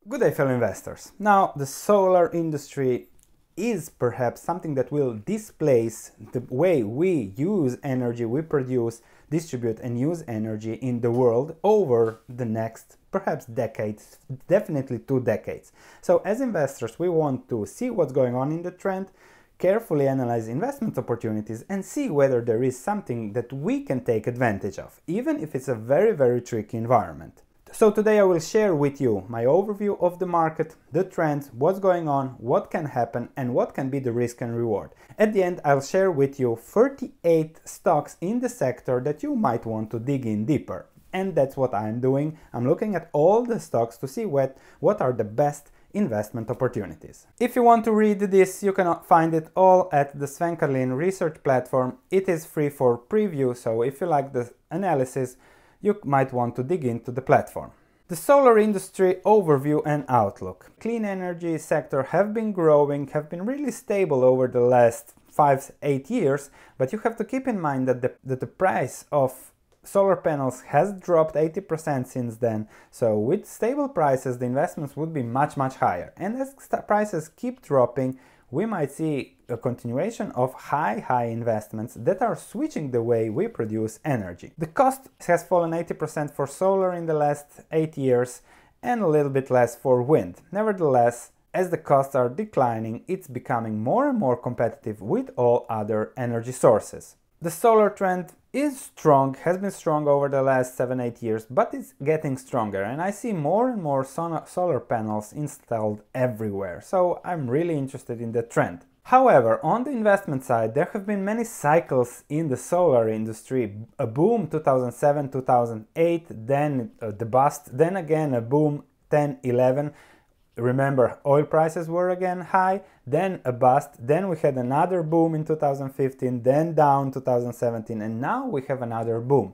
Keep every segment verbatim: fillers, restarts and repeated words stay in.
Good day, fellow investors. Now, the solar industry is perhaps something that will displace the way we use energy, we produce, distribute and use energy in the world over the next perhaps decades, definitely two decades. So as investors, we want to see what's going on in the trend, carefully analyze investment opportunities and see whether there is something that we can take advantage of, even if it's a very, very tricky environment. So today I will share with you my overview of the market, the trends, what's going on, what can happen and what can be the risk and reward. At the end I'll share with you thirty-eight stocks in the sector that you might want to dig in deeper. And that's what I'm doing. I'm looking at all the stocks to see what, what are the best investment opportunities. If you want to read this, you can find it all at the Sven Carlin research platform. It is free for preview, so if you like the analysis, you might want to dig into the platform. The solar industry overview and outlook. Clean energy sector have been growing, have been really stable over the last five, eight years, but you have to keep in mind that the, that the price of solar panels has dropped eighty percent since then. So with stable prices, the investments would be much, much higher. And as prices keep dropping, we might see a continuation of high, high investments that are switching the way we produce energy. The cost has fallen eighty percent for solar in the last eight years and a little bit less for wind. Nevertheless, as the costs are declining, it's becoming more and more competitive with all other energy sources. The solar trend is strong, has been strong over the last seven eight years, but it's getting stronger and I see more and more solar panels installed everywhere, so I'm really interested in the trend. However, on the investment side, there have been many cycles in the solar industry. A boom two thousand seven, two thousand eight, then uh, the bust, then again a boom ten, eleven. Remember, oil prices were again high, then a bust, then we had another boom in two thousand fifteen, then down two thousand seventeen, and now we have another boom.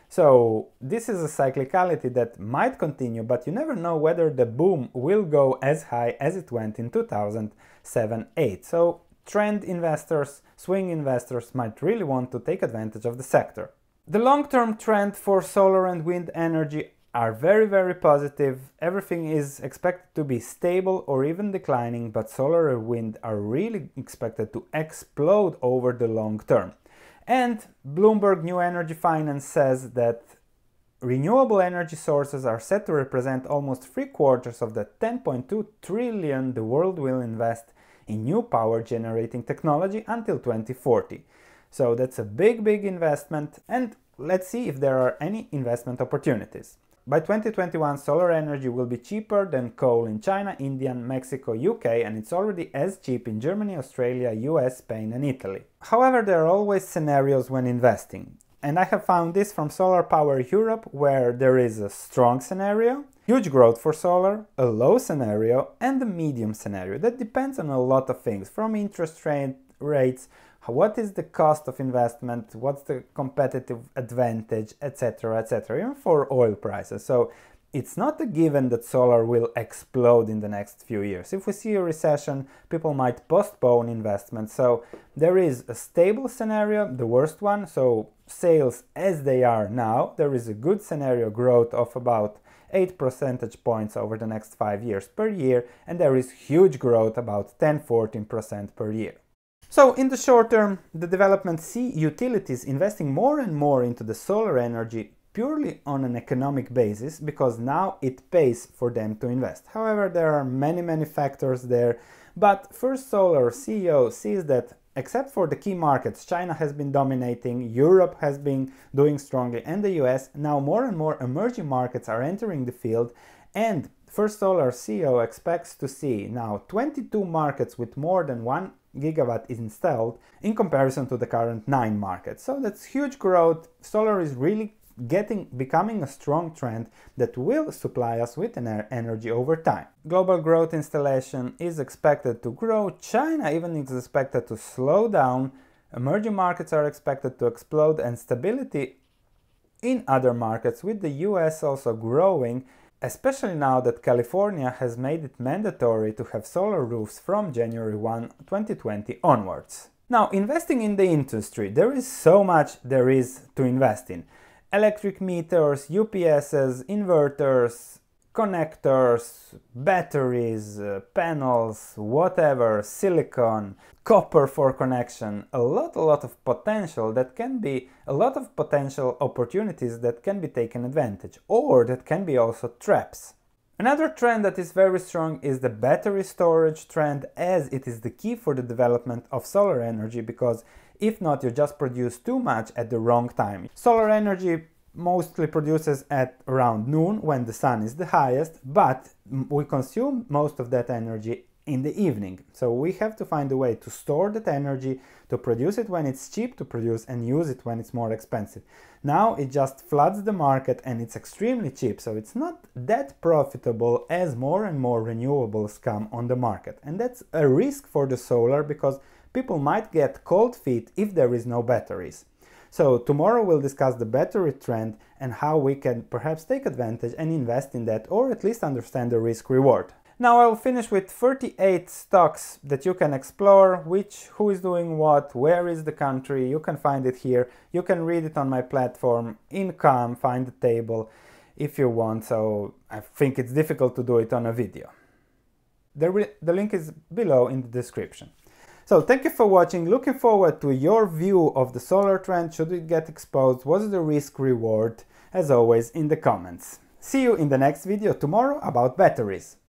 So this is a cyclicality that might continue, but you never know whether the boom will go as high as it went in two thousand seven eight. So trend investors, swing investors might really want to take advantage of the sector. The long-term trend for solar and wind energy are very, very positive. Everything is expected to be stable or even declining, but solar and wind are really expected to explode over the long term. And Bloomberg New Energy Finance says that renewable energy sources are set to represent almost three quarters of the ten point two trillion the world will invest in new power generating technology until twenty forty. So that's a big, big investment, and let's see if there are any investment opportunities. By twenty twenty-one, solar energy will be cheaper than coal in China, India, Mexico, U K, and it's already as cheap in Germany, Australia, U S, Spain and Italy. However, there are always scenarios when investing. And I have found this from Solar Power Europe, where there is a strong scenario, huge growth for solar, a low scenario and a medium scenario. That depends on a lot of things, from interest rate, rates, what is the cost of investment, what's the competitive advantage, et cetera, et cetera, even for oil prices. So it's not a given that solar will explode in the next few years. If we see a recession, people might postpone investment. So there is a stable scenario, the worst one, so sales as they are now. There is a good scenario growth of about eight percentage points over the next five years per year, and there is huge growth about ten to fourteen percent per year. So in the short term, the development see utilities investing more and more into the solar energy purely on an economic basis, because now it pays for them to invest. However, there are many, many factors there, but First Solar C E O sees that except for the key markets, China has been dominating, Europe has been doing strongly, and the U S, now more and more emerging markets are entering the field, and First Solar C E O expects to see now twenty-two markets with more than one gigawatt is installed in comparison to the current nine markets. So that's huge growth. Solar is really getting becoming a strong trend that will supply us with energy over time. Global growth installation is expected to grow. China even is expected to slow down. Emerging markets are expected to explode, and stability in other markets, with the U S also growing, especially now that California has made it mandatory to have solar roofs from January first, twenty twenty onwards. Now, investing in the industry, there is so much there is to invest in. Electric meters, U P Ss, inverters, connectors, batteries, uh, panels, whatever, silicon, copper for connection, a lot, a lot of potential that can be, a lot of potential opportunities that can be taken advantage, or that can be also traps. Another trend that is very strong is the battery storage trend, as it is the key for the development of solar energy, because if not, you just produce too much at the wrong time. Solar energy mostly produces at around noon when the sun is the highest, but we consume most of that energy in the evening. So we have to find a way to store that energy, to produce it when it's cheap to produce and use it when it's more expensive. Now it just floods the market and it's extremely cheap, so it's not that profitable as more and more renewables come on the market. And that's a risk for the solar, because people might get cold feet if there is no batteries. So tomorrow we'll discuss the battery trend and how we can perhaps take advantage and invest in that, or at least understand the risk reward. Now I'll finish with thirty-eight stocks that you can explore, which, who is doing what, where is the country. You can find it here. You can read it on my platform, income, find the table if you want. So I think it's difficult to do it on a video. The, the link is below in the description. So thank you for watching. Looking forward to your view of the solar trend. Should it get exposed? What's the risk reward? As always, in the comments. See you in the next video tomorrow about batteries.